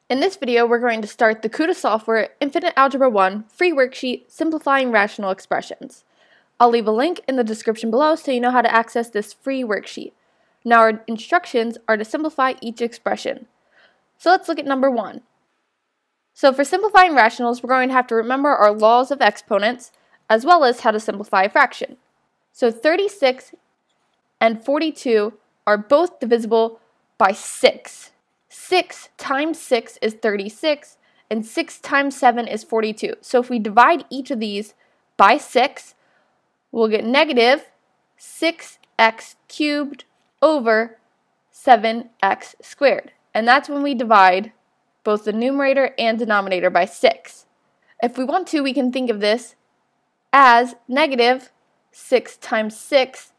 In this video, we're going to start the CUDA Software Infinite Algebra 1 free worksheet Simplifying Rational Expressions. I'll leave a link in the description below so you know how to access this free worksheet. Now our instructions are to simplify each expression. So let's look at number 1. So for simplifying rationals, we're going to have to remember our laws of exponents as well as how to simplify a fraction. So 36 and 42 are both divisible by 6. 6 times 6 is 36, and 6 times 7 is 42. So if we divide each of these by 6, we'll get negative 6x cubed over 7x squared. And that's when we divide both the numerator and denominator by 6. If we want to, we can think of this as negative 6 times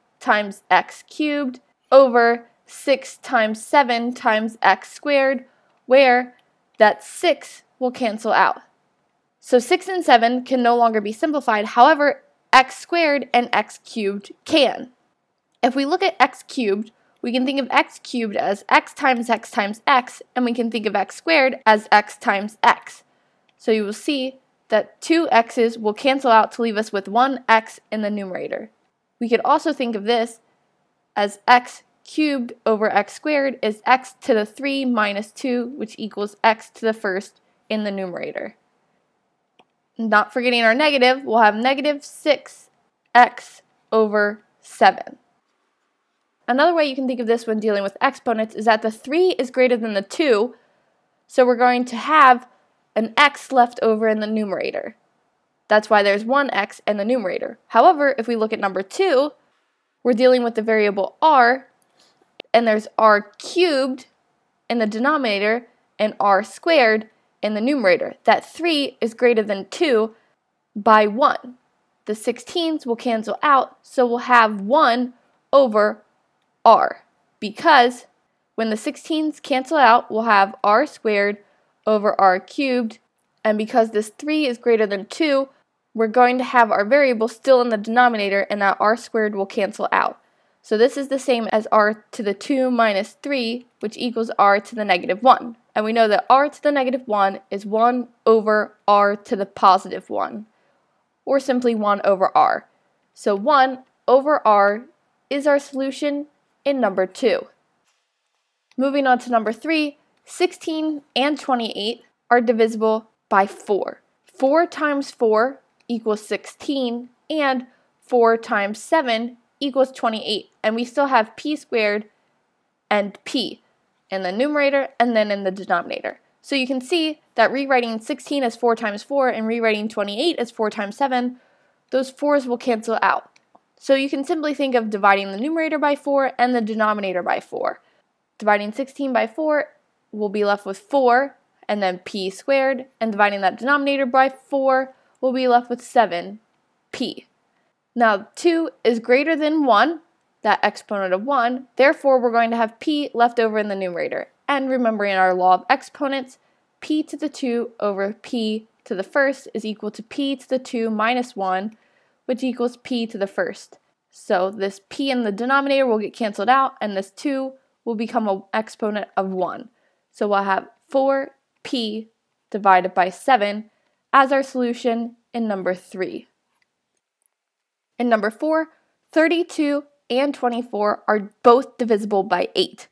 x cubed over 6 times 7 times x squared, where that 6 will cancel out. So 6 and 7 can no longer be simplified, however, x squared and x cubed can. If we look at x cubed, we can think of x cubed as x times x times x, and we can think of x squared as x times x. So you will see that 2 x's will cancel out to leave us with 1 x in the numerator. We could also think of this as x cubed over x squared is x to the 3 minus 2, which equals x to the first in the numerator. Not forgetting our negative, we'll have negative 6x over 7. Another way you can think of this when dealing with exponents is that the 3 is greater than the 2, so we're going to have an x left over in the numerator. That's why there's 1x in the numerator. However, if we look at number 2, we're dealing with the variable r, and there's r cubed in the denominator and r squared in the numerator. That 3 is greater than 2 by 1. The 16s will cancel out, so we'll have 1 over r, because when the 16s cancel out, we'll have r squared over r cubed, and because this 3 is greater than 2, we're going to have our variable still in the denominator, and that r squared will cancel out. So this is the same as r to the 2 minus 3, which equals r to the negative 1. And we know that r to the negative 1 is 1 over r to the positive 1, or simply 1 over r. So 1 over r is our solution in number 2. Moving on to number 3, 16 and 28 are divisible by 4. 4 times 4 equals 16, and 4 times 7 equals 28, and we still have p squared and p in the numerator and then in the denominator. So you can see that rewriting 16 as 4 times 4 and rewriting 28 as 4 times 7, those 4's will cancel out. So you can simply think of dividing the numerator by 4 and the denominator by 4. Dividing 16 by 4, we'll be left with 4 and then p squared, and dividing that denominator by 4, we'll be left with 7p. Now 2 is greater than 1, that exponent of 1, therefore we're going to have p left over in the numerator. And remembering our law of exponents, p to the 2 over p to the first is equal to p to the 2 minus 1, which equals p to the first. So this p in the denominator will get canceled out, and this 2 will become an exponent of 1. So we'll have 4p divided by 7 as our solution in number 3. In number 4, 32 and 24 are both divisible by 8.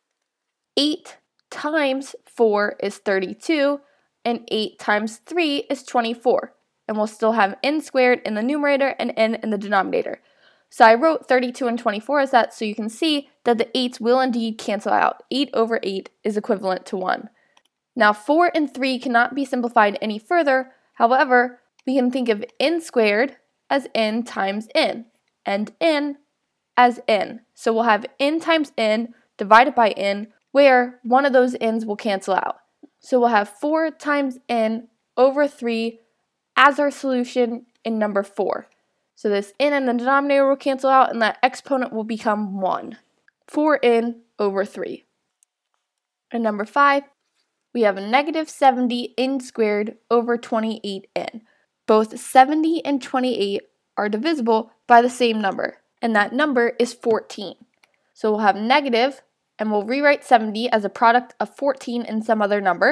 8 times 4 is 32, and 8 times 3 is 24. And we'll still have n squared in the numerator and n in the denominator. So I wrote 32 and 24 as that so you can see that the 8's will indeed cancel out. 8 over 8 is equivalent to 1. Now 4 and 3 cannot be simplified any further. However, we can think of n squared as n times n, and n as n. So we'll have n times n divided by n, where one of those n's will cancel out. So we'll have 4 times n over 3 as our solution in number 4. So this n in the denominator will cancel out, and that exponent will become 1. 4n over 3. In number 5, we have a negative 70n squared over 28n. Both 70 and 28 are divisible by the same number, and that number is 14. So we'll have negative, and we'll rewrite 70 as a product of 14 and some other number.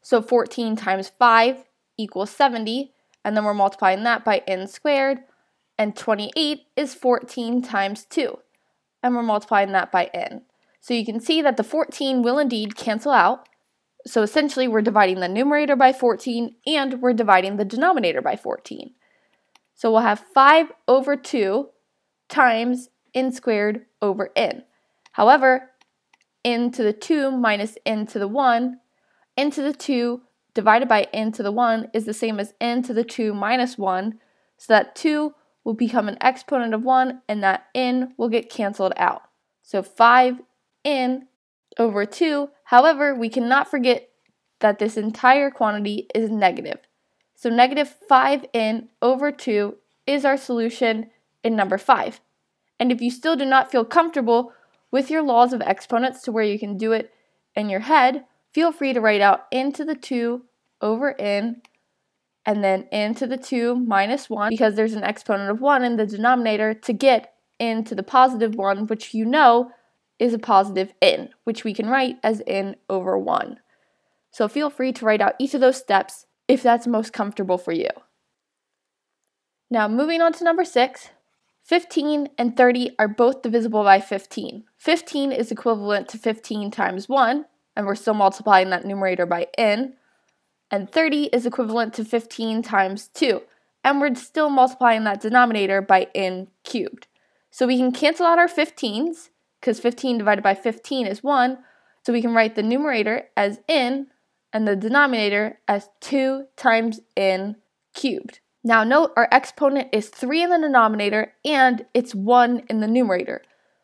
So 14 times 5 equals 70, and then we're multiplying that by n squared, and 28 is 14 times 2, and we're multiplying that by n. So you can see that the 14 will indeed cancel out. So essentially we're dividing the numerator by 14 and we're dividing the denominator by 14. So we'll have 5 over 2 times n squared over n. However, n to the 2 minus n to the 1, n to the 2 divided by n to the 1 is the same as n to the 2 minus 1, so that 2 will become an exponent of 1 and that n will get canceled out. So 5n over 2. However, we cannot forget that this entire quantity is negative. So negative 5n over 2 is our solution in number 5. And if you still do not feel comfortable with your laws of exponents to where you can do it in your head, feel free to write out n to the 2 over n and then n to the 2 minus 1 because there's an exponent of 1 in the denominator to get n to the positive 1, which you know is a positive n, which we can write as n over 1. So feel free to write out each of those steps if that's most comfortable for you. Now moving on to number 6, 15 and 30 are both divisible by 15. 15 is equivalent to 15 times 1, and we're still multiplying that numerator by n, and 30 is equivalent to 15 times 2, and we're still multiplying that denominator by n cubed. So we can cancel out our 15s, because 15 divided by 15 is 1, so we can write the numerator as n and the denominator as 2 times n cubed. Now note our exponent is 3 in the denominator and it's 1 in the numerator.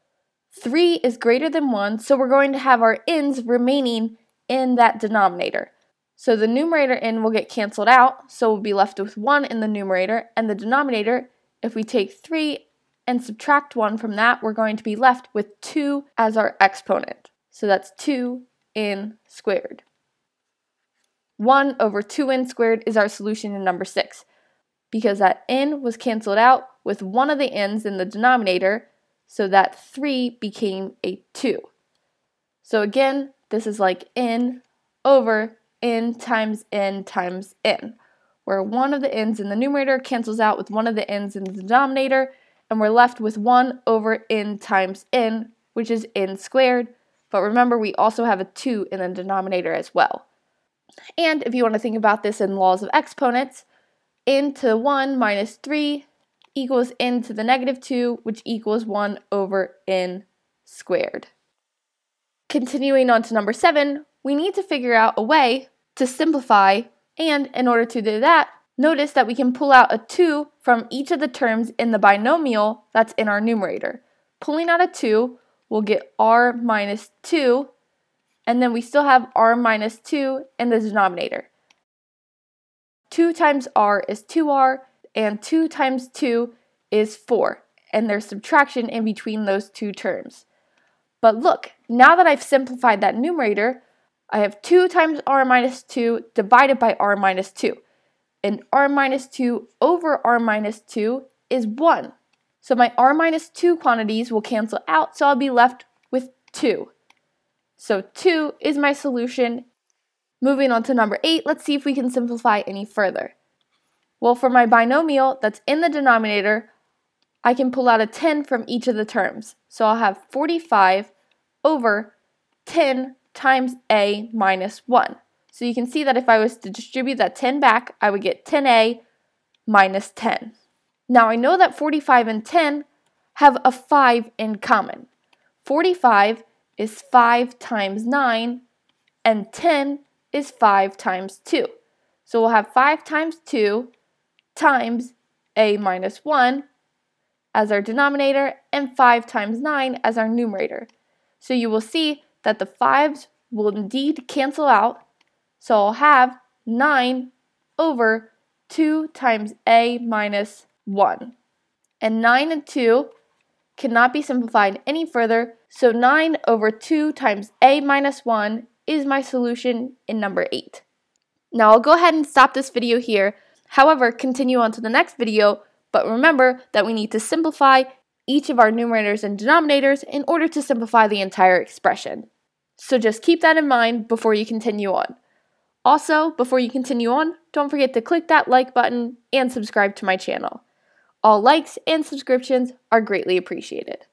3 is greater than 1, so we're going to have our n's remaining in that denominator. So the numerator n will get canceled out, so we'll be left with 1 in the numerator, and the denominator, if we take 3 and subtract 1 from that, we're going to be left with 2 as our exponent. So that's 2n squared. 1 over 2n squared is our solution in number 6, because that n was canceled out with one of the n's in the denominator, so that 3 became a 2. So again, this is like n over n times n times n, where one of the n's in the numerator cancels out with one of the n's in the denominator, and we're left with 1 over n times n, which is n squared, but remember we also have a 2 in the denominator as well. And if you want to think about this in laws of exponents, n to the 1 minus 3 equals n to the negative 2, which equals 1 over n squared. Continuing on to number 7, we need to figure out a way to simplify, and in order to do that, notice that we can pull out a 2 from each of the terms in the binomial that's in our numerator. Pulling out a 2, we'll get r minus 2, and then we still have r minus 2 in the denominator. 2 times r is 2r, and 2 times 2 is 4, and there's subtraction in between those two terms. But look, now that I've simplified that numerator, I have 2 times r minus 2 divided by r minus 2. And r minus 2 over r minus 2 is 1. So my r minus 2 quantities will cancel out, so I'll be left with 2. So 2 is my solution. Moving on to number 8, let's see if we can simplify any further. Well, for my binomial that's in the denominator, I can pull out a 10 from each of the terms. So I'll have 45 over 10 times a minus 1. So you can see that if I was to distribute that 10 back, I would get 10a minus 10. Now I know that 45 and 10 have a 5 in common. 45 is 5 times 9, and 10 is 5 times 2. So we'll have 5 times 2 times a minus 1 as our denominator, and 5 times 9 as our numerator. So you will see that the 5's will indeed cancel out, so I'll have 9 over 2 times a minus 1. And 9 and 2 cannot be simplified any further, so 9 over 2 times a minus 1 is my solution in number 8. Now I'll go ahead and stop this video here, however, continue on to the next video, but remember that we need to simplify each of our numerators and denominators in order to simplify the entire expression. So just keep that in mind before you continue on. Also, before you continue on, don't forget to click that like button and subscribe to my channel. All likes and subscriptions are greatly appreciated.